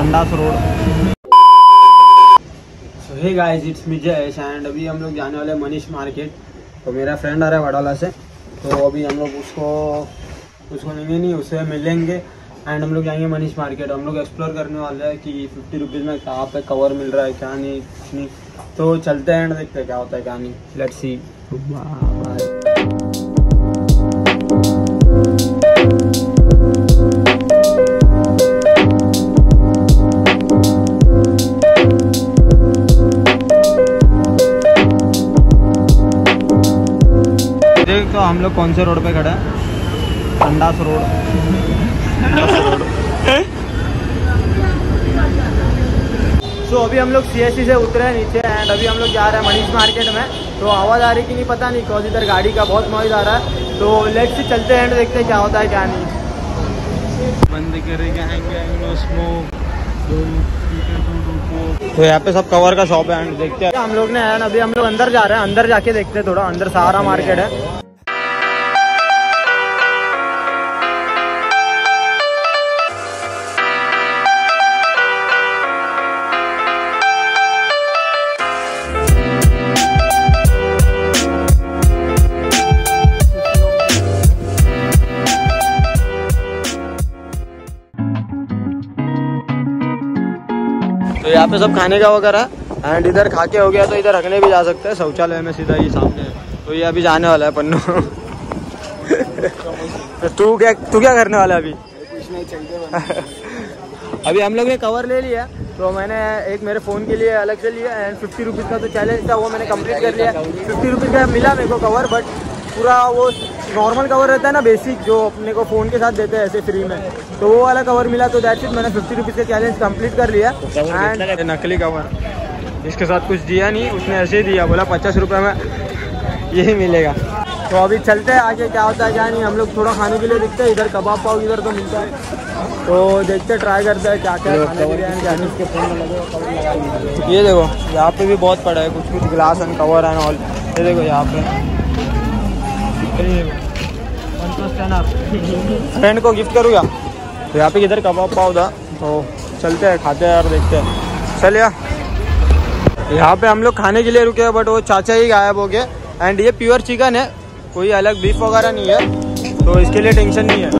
अंडास road. So hey guys, it's me Jayesh and अभी हम लोग जाने वाले मनीष मार्केट। तो मेरा फ्रेंड आ रहा है वडाला से, तो अभी हम लोग उसको नहीं उससे मिलेंगे एंड हम लोग जाएंगे मनीष मार्केट। हम लोग एक्सप्लोर करने वाले हैं कि 50 रुपीज़ में कहाँ पे कवर मिल रहा है, क्या नहीं कुछ नहीं। तो चलते हैं एंड देखते हैं क्या होता है क्या नहीं। Let's see. तो हम लोग कौन से रोड पे खड़ा है? अंडास रोड। सो अभी हम लोग CSC से उतरे हैं नीचे एंड अभी हम लोग जा रहे हैं मनीष मार्केट में। तो आवाज़ आ रही कि नहीं पता नहीं, बिकॉज इधर गाड़ी का बहुत नॉइज़ आ रहा है। तो लेट्स से चलते हैं एंड देखते हैं क्या होता है क्या नहीं। बंद करेंगे। तो यहाँ पे सब कवर का शॉप है एंड देखते हैं हम लोग ने है। अभी हम लोग अंदर जा रहे हैं, अंदर जाके देखते हैं थोड़ा। अंदर सहारा मार्केट है। तो यहाँ पे सब खाने का वगैरह एंड इधर खा के हो गया तो इधर रखने भी जा सकते हैं। शौचालय में सीधा ये सामने है। तो ये अभी जाने वाला है पन्नू। तो तू क्या करने वाला है अभी? कुछ नहीं, चलते। अभी हम लोग ने कवर ले लिया। तो मैंने एक मेरे फ़ोन के लिए अलग से लिया एंड 50 रुपीज़ का तो चैलेंज था, वो मैंने कंप्लीट कर लिया। 50 रुपीज़ का मिला मेरे को कवर, बट पूरा वो नॉर्मल कवर रहता है ना, बेसिक, जो अपने को फ़ोन के साथ देते हैं ऐसे फ्री में, तो वो वाला कवर मिला। तो दैट्स इट, मैंने 50 रुपीज़ का चैलेंज कंप्लीट कर लिया। एंड नकली कवर, इसके साथ कुछ दिया नहीं उसने, ऐसे ही दिया, बोला 50 रुपये में यही मिलेगा। तो अभी चलते हैं आगे क्या होता है क्या नहीं। हम लोग थोड़ा खाने के लिए दिखते हैं। इधर कबाब पाव इधर तो मिलता है, तो देखते ट्राई करते हैं क्या क्या खाने के लिए क्या नहीं। ये देखो यहाँ पे भी बहुत पड़ा है, कुछ glass and cover and all. ये देखो यहाँ पे फ्रेंड को गिफ्ट करूँगा। तो यहाँ पे किधर कबाब पाव था, तो चलते हैं खाते हैं यार, देखते हैं। चल यार, यहाँ पे हम लोग खाने के लिए रुके हैं, बट वो चाचा ही गायब हो गए। एंड ये प्योर चिकन है, कोई अलग बीफ वगैरह नहीं है, तो इसके लिए टेंशन नहीं है।